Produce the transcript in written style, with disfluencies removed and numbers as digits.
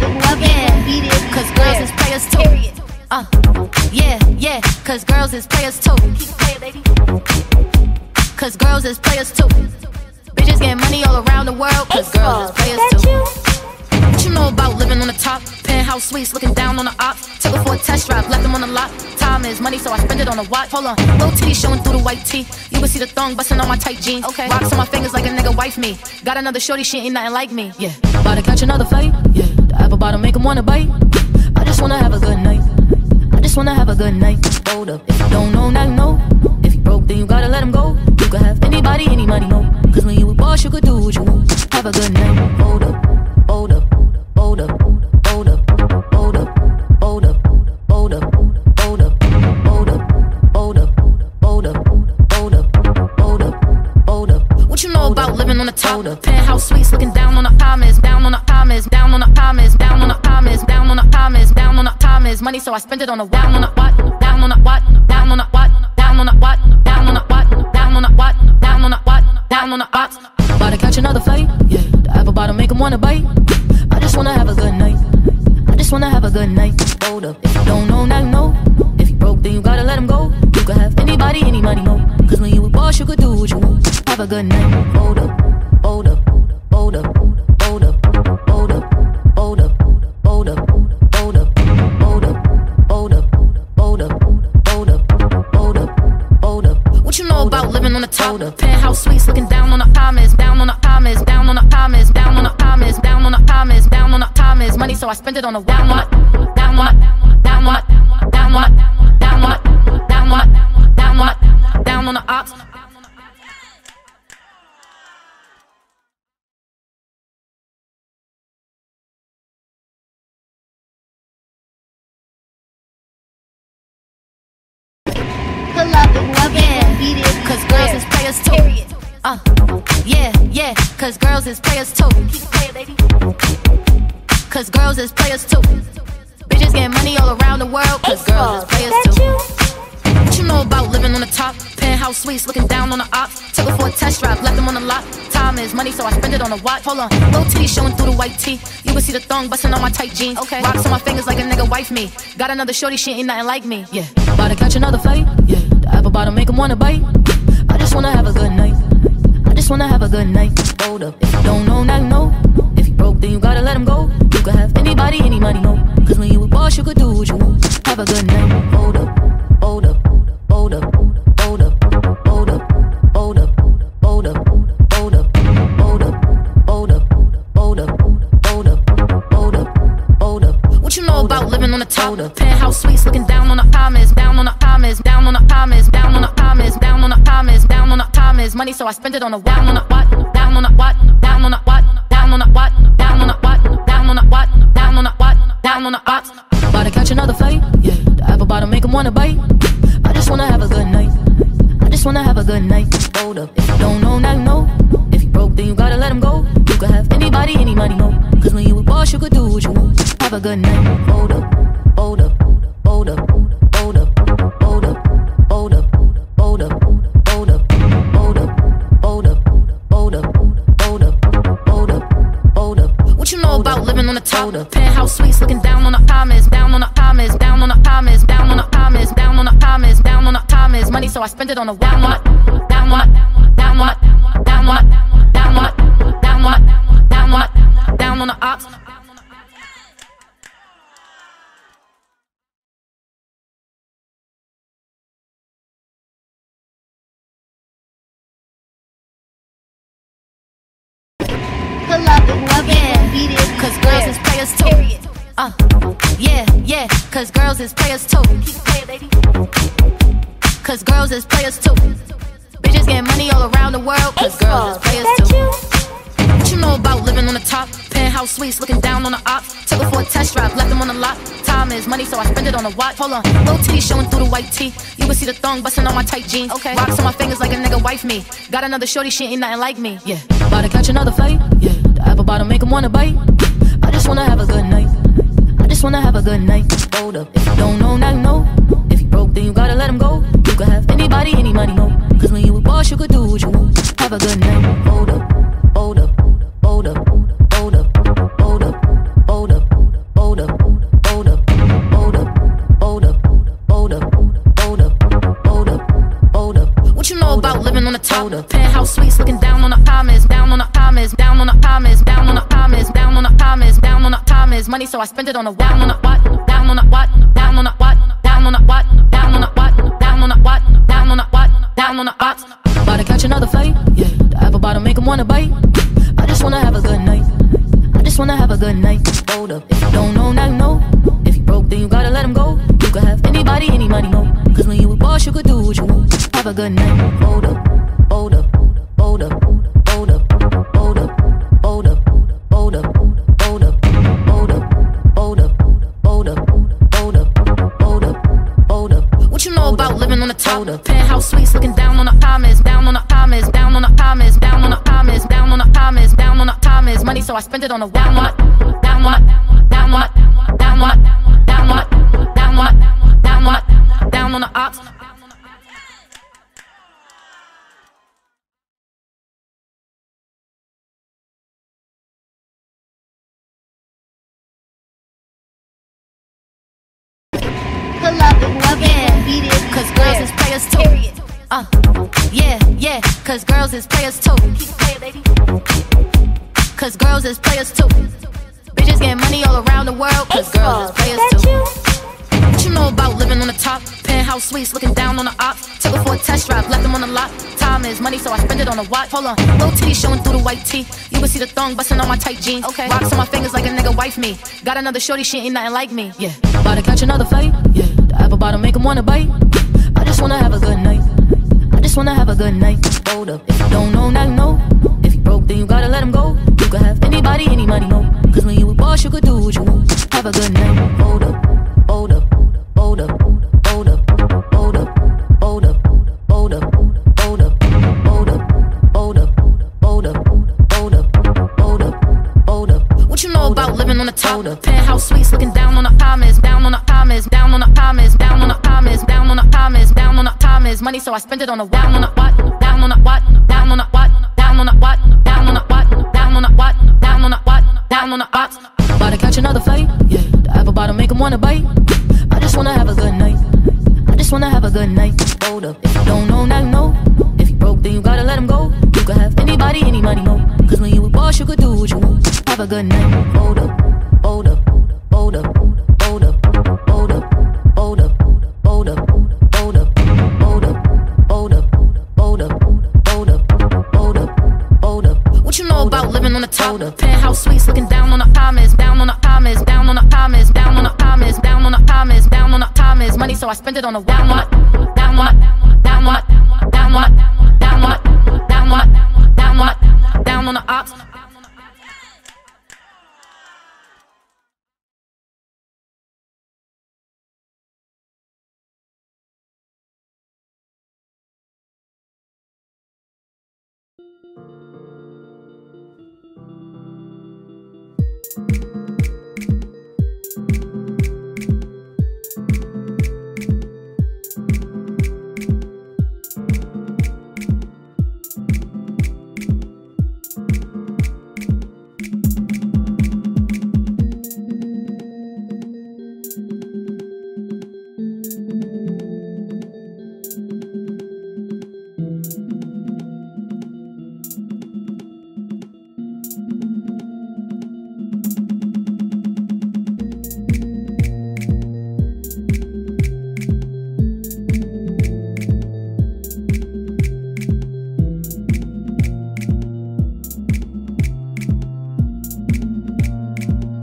Cause girls is players too. Yeah, cause girls is players too. Cause girls is players too. Bitches getting money all around the world. Cause girls is players too. What you know about living on the top? Penthouse suites, looking down on the opps. Took her for a test drive, left them on the lot. Time is money, so I spend it on a watch. Hold on, little titties showing through the white tee. You can see the thong bussin on my tight jeans. Okay, rocks on my fingers like a nigga wife me. Got another shorty, she ain't nothing like me. Yeah, about to catch another fight. Yeah, the apple bottom make him wanna bite. I just wanna have a good night. I just wanna have a good night. Hold up, if you don't know, now you know. If you broke, then you gotta let him go. You could have anybody, any money, no. Cause when you a boss, you could do what you want. Have a good night. Hold up, hold up, hold up, hold up, hold up, hold up, hold up, hold up, hold up, hold up, hold up, hold up, hold up, hold up. What you know about living on the top? Penthouse suites, looking down on the comments, down on the comments, down on the comments, down on the comments, down on the comments, down on the comments. Money, so I spend it on a down on the what, down on the what, down on the what, down on the what, down on the what, down on the what, down on the what, down on the opps. About to catch another fight. Yeah, the apple bottom make him wanna bite. I just wanna have a good night. I just wanna have a good night. Hold up, if you don't know, now you know. If you broke, then you gotta let him go. You could have anybody, any money, no. Cause when you a boss, you could do what you want. Have a good night. Hold up, hold up, hold up, hold up, hold up, hold up, hold up, hold up, hold up, hold up, hold up, hold up, hold up, hold up. What you know about living on the top? Penthouse suites, looking down on the comments, down on the comments, down on the comments, down on the comments, down on the comments, down on the comments. Money, so I spend it on a down on it, down on it, down on it, down on it, down on it, down on it, down on it, down on the opps. Cause girls is players too. Yeah, cause girls is players too. Cause girls is players too. Bitches getting money all around the world. Cause girls is players too. What you know about living on the top? Penthouse suites, looking down on the opps. Took her for a test drive, left them on the lot. Time is money, so I spend it on a watch. Hold on, little titties showing through the white tee. You can see the thong bussin on my tight jeans. Okay, rocks on my fingers like a nigga wife me. Got another shorty, she ain't nothing like me. Yeah, about to catch another fight. Yeah, the apple bottom make him wanna bite. I just wanna have a good night. I just wanna have a good night. Hold up, if you don't know, now you know. If you broke, then you gotta let him go. You could have anybody, any money, no. Cause when you a boss, you could do what you want. Have a good night. Hold up, hold up, hold up, hold up, hold up, hold up, hold up, hold up, hold up, hold up, hold up, hold up, hold up, hold up. What you know about living on the top? Penthouse suites, looking down on the comments, down on the comments, down on the comments, down on the comments, down on the comments, down on the comments. Money, so I spend it on a down on the what, down on the what, down on the what, down on the what, down on the what, down on the what, down on the what, down on the opps. About to catch another fight. Yeah, the apple bottom make him wanna bite. I just wanna have a good night. I just wanna have a good night. Hold up, if you don't know, now you know. If you broke, then you gotta let him go. You could have anybody, any money, no. Cause when you a boss, you could do what you want. Have a good night. Hold up, hold up, hold up, hold up, hold up, hold up, hold up, hold up, hold up, hold up, hold up, hold up, hold up, hold up. What you know about living on the top? Penthouse suites, looking down on the comments, down on the comments, down on the comments, down on the comments, down on the comments, down on the comments. Money, so I spend it on a down on it, down on it, down on it, down on it, down on it, down on it, down on it, down on the opps. Cause girls is players too. Yeah, cause girls is players too. Cause girls is players too. Bitches getting money all around the world. Cause girls is players too. What you know about living on the top? Penthouse suites, looking down on the opps. Took her for a test drive, left them on the lot. Time is money, so I spend it on a watch. Hold on, little titties showing through the white tee. You can see the thong bussin on my tight jeans. Okay, rocks on my fingers like a nigga wife me. Got another shorty, she ain't nothing like me. Yeah, about to catch another fight. Yeah, the apple bottom make him wanna bite. I just wanna have a good night. I just wanna have a good night. Hold up, if you don't know, now you know. If you broke, then you gotta let him go. You could have anybody, any money, no. Cause when you a boss, you could do what you want. Have a good night. Hold up, hold up, hold up, hold up, hold up, hold up, Penthouse suites looking down on the commas, down on the commas, down on the commas, down on the commas, down on the commas, down on the commas. Money, so I spend it on the down on the what, down on the what, down on the what, down on the what, down on the what, down on the what, down on the what, down on the ops. About to catch another fight, yeah. The apple bottom make 'em wanna bite. I just wanna have a good night. I just wanna have a good night. Hold up, if you don't know, now you know. If you broke, then you gotta let him go. You could have anybody, any money, no. Cause when you a boss, you could do what you want. Have a good night. Hold up, hold up, hold up, hold up, hold up, hold up, hold up, hold up, hold up, hold up, hold up, hold up, hold up, hold up. What you know about living on the top? Penthouse suites looking down on the commas, down on the commas, down on the commas, down on the commas, down on the commas, down on the commas. Money, so I spend it on the down on it, down on it, down on it, down on it, down on it, down on it, down on it, down on the ops. Cause girls is players too. Yeah, cause girls is players too. Cause girls is players too. Bitches getting money all around the world. Cause girls is players too. What you know about living on the top? Penthouse suites looking down on the ops. Took her for a test drive, left them on the lot. Time is money, so I spend it on a watch. Hold on, little titties showing through the white tee. You can see the thong bussin on my tight jeans. Okay, rocks on my fingers like a nigga wife me. Got another shorty, she ain't nothing like me. Yeah, about to catch another fight. Yeah, the apple bottom make 'em wanna bite. I just wanna have a good night. I just wanna have a good night. Hold up, if you don't know, now you know. If you broke, then you gotta let him go. You could have anybody, any money, no. Cause when you a boss, you could do what you want. Have a good night. Hold up, hold up, hold up, hold up, hold up, hold up, hold up, hold up, hold up, hold up, hold up, hold up, hold up, hold up. What you know about living on the top? Penthouse suites looking down on the commas, down on the commas, down on the commas, down on the commas, down on the commas, down on the commas. Money, so I spend it on the down on the what, down on the what, down on the what, down on the what, down on the what, down on the what, down on the what, down on the ops. About to catch another fight, yeah. The apple bottom make 'em wanna bite. I just wanna have a good night. I just wanna have a good night. Hold up, if you don't know, now you know. If you broke, then you gotta let him go. You could have anybody, any money, no. Cause when you a boss, you could do what you want. Have a good night. Hold up, hold up, hold up, hold up, hold up, hold up, hold up, hold up, hold up, hold up, hold up, hold up, hold up, hold up. What you know about living on the top? Penthouse suites looking down on the commas, down on the commas, down on the commas, down on the commas, down on the commas, down on the commas. Money, so I spend it on the down on it, down on it, down on it, down on it, down on it, down on it, down on it, down on the ops.